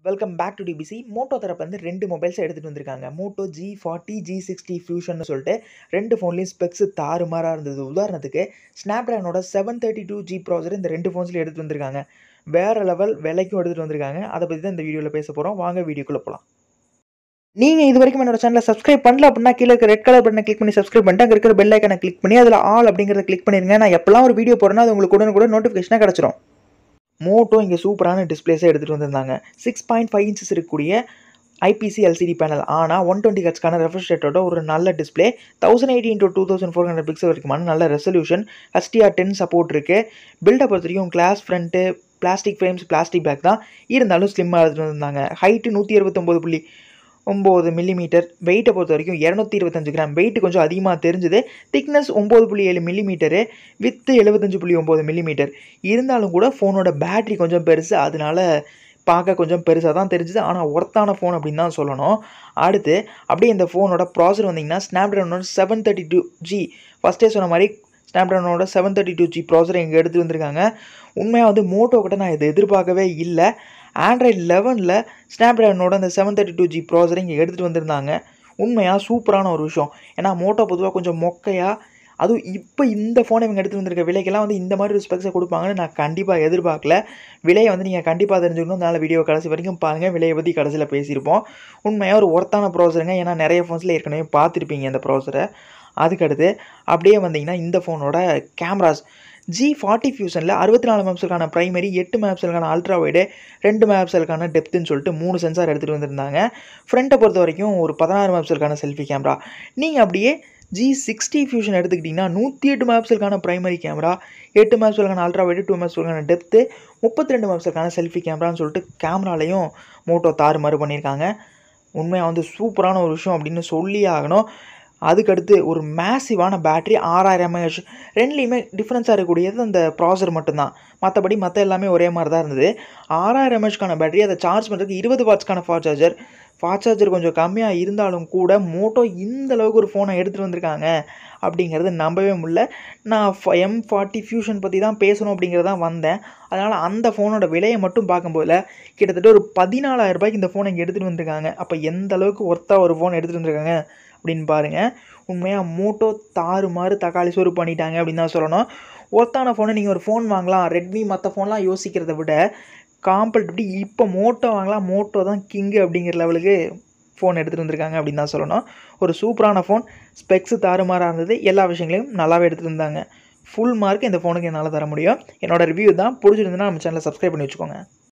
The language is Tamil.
Welcome back to TBC. Moto தரப்பு வந்து 2 மொபைல்ஸ் எடுத்துகிட்டு வந்திருக்காங்க. மோட்டோ G40 G60 Fusion சொல்லிட்டு 2 ஃபோன்லேயும் ஸ்பெக்ஸ் தாறுமாறாக இருந்தது. உதாரணத்துக்கு ஸ்னாப்ட்ராகனோட 732G ப்ராசர் இந்த 2 ஃபோன்ஸ்லையும் எடுத்துகிட்டு வந்திருக்காங்க. வேறு லெவல் விலைக்கும் எடுத்துகிட்டு வந்திருக்காங்க. அதை பற்றி தான் இந்த வீடியோவில் பேச போகிறோம். வாங்க வீடியோக்குள்ளே போகலாம். நீங்கள் இது வரைக்கும் என்னோட சேனலை சப்ஸ்கிரைப் பண்ணல அப்படின்னா கீழே இருக்க ரெட் கலர் பட்டனை கிளிக் பண்ணி சப்ஸ்கிரைப் பண்ணிட்டு அங்கே இருக்கிற பெல் ஐக்கனை கிளிக் பண்ணி அதில் ஆல் அப்படிங்கிறத கிளிக் பண்ணிருங்க. நான் எப்போல்லாம் ஒரு வீடியோ போடுறேன்னா அது உங்களுக்கு உடனே நோட்டிஃபிகேஷனாக கிடச்சிரும். மோட்டோ இங்கே சூப்பரான டிஸ்பிளேஸை எடுத்துகிட்டு வந்திருந்தாங்க. 6.5 இன்ச்சஸ் இருக்கக்கூடிய ஐபிசி எல்சிடி பேனல், ஆனால் 120 ஹெர்ட்ஸ்க்கான ரெஃப்ரெஷ் ரேட்டோட ஒரு நல்ல டிஸ்பிளே, 1080x2400 பிக்சல் வரைக்குமான நல்ல ரெசல்யூஷன், HDR10 சப்போர்ட் இருக்குது. பில்டை பொறுத்த வரைக்கும் glass front, plastic frames, plastic back தான் இருந்தாலும் ஸ்லிம்மாக எடுத்துகிட்டு வந்திருந்தாங்க. ஹைட்டு 169.9 மில்லிமீட்டர், வெயிட்டை பொறுத்த வரைக்கும் 225 கிராம், வெயிட் கொஞ்சம் அதிகமாக தெரிஞ்சுது. Thickness 9.7 millimetre, width 75.9 millimetre. இருந்தாலும் கூட ஃபோனோட பேட்டரி கொஞ்சம் பெருசு, அதனால பார்க்க கொஞ்சம் பெருசாக தான் தெரிஞ்சுது. ஆனால் ஒர்த்தான ஃபோன் அப்படின்னு தான் சொல்லணும். அடுத்து அப்படியே இந்த ஃபோனோட ப்ராசர் வந்திங்கன்னா ஸ்னாப்ட்ராகனோட 732G, ஃபஸ்ட்டே சொன்ன மாதிரி ஸ்னாப்ட்ராகனோட 732G ப்ராசர் இங்கே எடுத்துகிட்டு வந்திருக்காங்க. உண்மையாக வந்து மோட்டோ கிட்ட நான் இதை எதிர்பார்க்கவே இல்லை. ஆண்ட்ராய்டு 11ல் ஸ்னாப்ட்ராகனோட அந்த 732G ப்ராசரை இங்கே எடுத்துகிட்டு வந்திருந்தாங்க. உண்மையாக சூப்பரான ஒரு விஷயம். ஏன்னா மோட்டோ பொதுவாக கொஞ்சம் மொக்கையாக, அதுவும் இப்போ இந்த ஃபோனை இவங்க எடுத்து வந்திருக்க விலைக்கெல்லாம் வந்து இந்த மாதிரி ஒரு ஸ்பெக்ஸை கொடுப்பாங்கன்னு நான் கண்டிப்பாக எதிர்பார்க்கல. விலையை வந்து நீங்கள் கண்டிப்பாக தெரிஞ்சுக்கணும். அதனால் வீடியோ கடைசி வரைக்கும் பாருங்கள். விலையை பற்றி கடைசியில் பேசியிருப்போம். உண்மையாக ஒரு ஒர்த்தான ப்ராசருங்க. ஏன்னா நிறைய ஃபோன்ஸில் ஏற்கனவே பார்த்துருப்பீங்க இந்த ப்ராசரை. அதுக்கடுத்து அப்படியே வந்தீங்கன்னா இந்த ஃபோனோட கேமராஸ், G40 ஃபியூஷனில் 64 மெகாபிக்சலுக்கான ப்ரைமரி, 8 மெகாபிக்சலுக்கான அல்ட்ரா வைடு, 2 மெகாபிக்சலுக்கான டெப்த்துன்னு சொல்லிட்டு 3 சென்சார் எடுத்துகிட்டு வந்திருந்தாங்க. ஃப்ரண்ட்டை பொறுத்த வரைக்கும் ஒரு 16 மெகாபிக்சலுக்கான செல்ஃபி கேமரா. நீங்கள் அப்படியே G60 ஃபியூஷன் எடுத்துக்கிட்டிங்கன்னா 108 மெகாபிக்சலுக்கான ப்ரைமரி கேமரா, 8 மெகாபிக்சலுக்கான அல்ட்ரா வைடு, 2 மெகாபிக்சலுக்கான டெப்த்து, 32 மெகாபிக்சலுக்கான செல்ஃபி கேமரான்னு சொல்லிட்டு கேமராலையும் மோட்டோ தாறுமாறு பண்ணியிருக்காங்க. உண்மையாக வந்து சூப்பரான ஒரு விஷயம் அப்படின்னு சொல்லி ஆகணும். அதுக்கடுத்து ஒரு மேசிவான பேட்ரி, 6000 mAh. ரெண்டுலேயுமே டிஃப்ரென்ஸாக இருக்கக்கூடியது அந்த ப்ராசர் மட்டும்தான். மற்றபடி மற்ற எல்லாமே ஒரே மாதிரி தான் இருந்தது. 6000 mAhக்கான பேட்டரி, அதை சார்ஜ் பண்ணுறதுக்கு 20 வாட்ஸ்க்கான ஃபாஸ்ட் சார்ஜர் கொஞ்சம் கம்மியாக இருந்தாலும் கூட மோட்டோ இந்த அளவுக்கு ஒரு ஃபோனை எடுத்துகிட்டு வந்திருக்காங்க அப்படிங்கிறது நம்பவே முடியல. நான் M40 ஃபியூஷன் பற்றி தான் பேசணும் அப்படிங்கிறதான் வந்தேன். அதனால் அந்த ஃபோனோட விலையை மட்டும் பார்க்கும்போது கிட்டத்தட்ட ஒரு 14,000 ரூபாய்க்கு இந்த ஃபோனை இங்கே எடுத்துகிட்டு வந்திருக்காங்க. அப்போ எந்த அளவுக்கு ஒர்த்தாக ஒரு ஃபோன் எடுத்துகிட்டு வந்திருக்காங்க அப்படின்னு பாருங்கள். உண்மையாக மோட்டோ தாறுமாறு தக்காளி சோறு பண்ணிட்டாங்க அப்படின்னு தான் சொல்லணும். ஒர்த்தான ஃபோனை நீங்கள் ஒரு ஃபோன் வாங்கலாம், ரெட்மி மற்ற ஃபோன்லாம் யோசிக்கிறத விட காம்பல்ட்டி இப்போ மோட்டோ வாங்கலாம், மோட்டோ தான் கிங்கு அப்படிங்கிற லெவலுக்கு ஃபோன் எடுத்துகிட்டு வந்திருக்காங்க அப்படின்னு தான் சொல்லணும். ஒரு சூப்பரான ஃபோன், ஸ்பெக்ஸு தாறுமாறாக இருந்தது, எல்லா விஷயங்களையும் நல்லாவே எடுத்துகிட்டு இருந்தாங்க. ஃபுல் மார்க் இந்த ஃபோனுக்கு என்னால் தர முடியும். என்னோட ரிவ்யூ தான். பிடிச்சிருந்துன்னா நம்ம சேனலை சப்ஸ்கிரைப் பண்ணி வச்சுக்கோங்க.